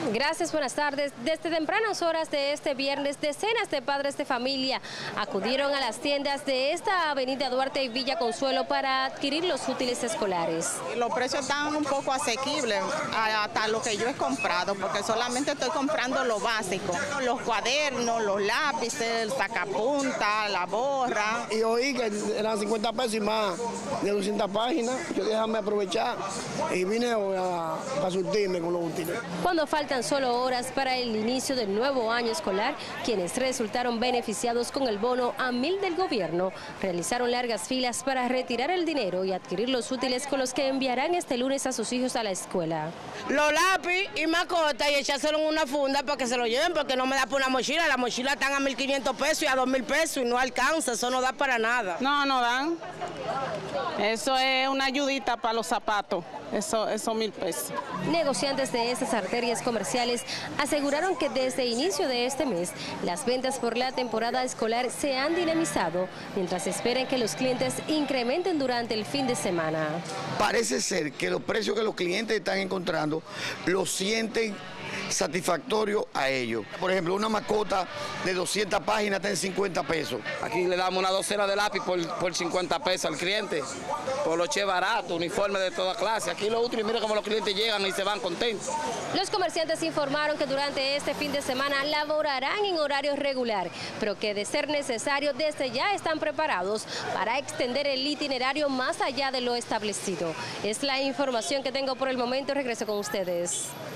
Gracias, buenas tardes. Desde tempranas horas de este viernes, decenas de padres de familia acudieron a las tiendas de esta avenida Duarte y Villa Consuelo para adquirir los útiles escolares. Los precios están un poco asequibles hasta lo que yo he comprado, porque solamente estoy comprando lo básico. Los cuadernos, los lápices, el sacapunta, la borra. Y oí que eran 50 pesos y más de 200 páginas. Yo dije, déjame aprovechar y vine a surtirme con los útiles. Cuando faltan solo horas para el inicio del nuevo año escolar, quienes resultaron beneficiados con el bono a 1000 del gobierno realizaron largas filas para retirar el dinero y adquirir los útiles con los que enviarán este lunes a sus hijos a la escuela. Los lápiz y mascota y echárselo en una funda para que se lo lleven, porque no me da por una mochila. Las mochilas están a 1500 pesos y a 2000 pesos y no alcanza, eso no da para nada. No dan. Eso es una ayudita para los zapatos. Eso 1000 pesos. Negociantes de estas arterias comerciales aseguraron que desde inicio de este mes las ventas por la temporada escolar se han dinamizado, mientras esperan que los clientes incrementen durante el fin de semana. Parece ser que los precios que los clientes están encontrando los sienten satisfactorio a ellos. Por ejemplo, una mascota de 200 páginas está en 50 pesos. Aquí le damos una docena de lápiz por 50 pesos al cliente, por los che baratos, uniformes de toda clase. Aquí lo útil, mira cómo los clientes llegan y se van contentos. Los comerciantes informaron que durante este fin de semana laborarán en horario regular, pero que de ser necesario desde ya están preparados para extender el itinerario más allá de lo establecido. Es la información que tengo por el momento. Regreso con ustedes.